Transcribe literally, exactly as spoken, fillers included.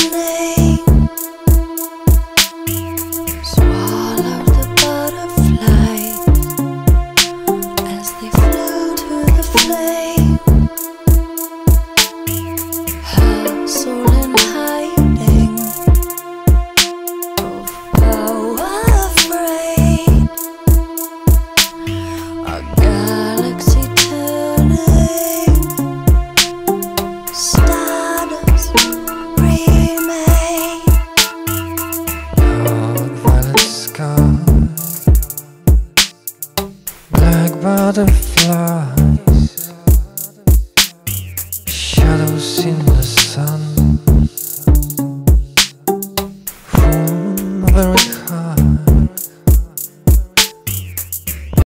turning, swallowed the butterflies as they flew to the flame. Her soul in hiding, of power afraid, a galaxy turning, stardust remain. Dark violet sky, black butterflies, shadows in the